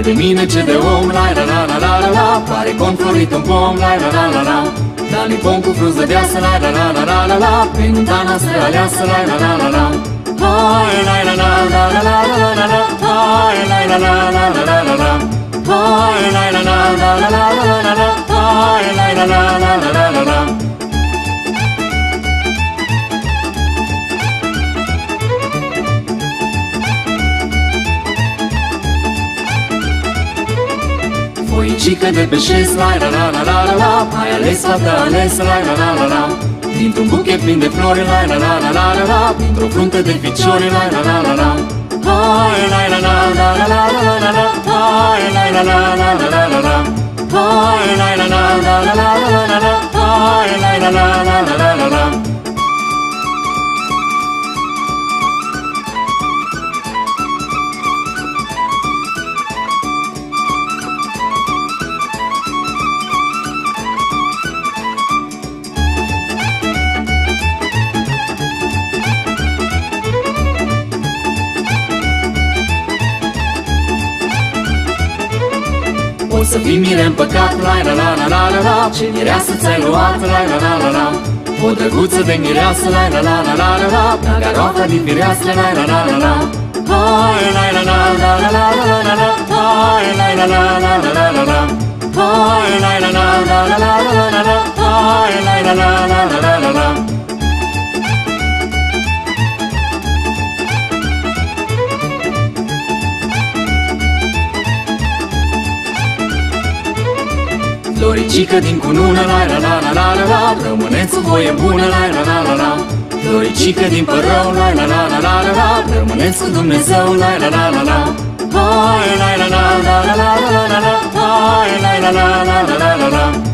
de mine ce de om, la la la la la la la. Pare conflorit un pom, la la la la la. Dar ni pom cu frunză de asă, la la la la la la la. Pe nunta noastră aleasă, la la la la la. Hai la la la la la la la la la. Hai la la la la la la la la. Hai la la la la la la la la la. Hai la la la la la la la. Foicică de pe șes, la la la la la la la. Ai ales, fata ales, la la la la la. Dintr-un buchet plin de flori, la la la la la la la. Dintr-o frunte de ficiori, la la la la la. Hai la la la la la la la la la. Hai la la la la la la la la. Hai la la la la la la la la la. Hai la la la la la la la. O să fii mire împăcat, la la la la la la la. Ce mireasă ți-ai luat, la la la la la. O drăguță de mireasă, la la la la la la la. Garoata din fireastră, la la la la la. Hai la la la la la la la la la. Hai la la la la la la la la. Hai la la la la la la la la la. Hai la la la la la la la. Floricică din cunună, la la la la la la la. Rămâneți cu voie bună, la la la la la. Floricică din părău, la la la la la la la. Rămâneți cu Dumnezeu, la la la la la. Hai la la la la la la la la la. Hai la la la la la la la.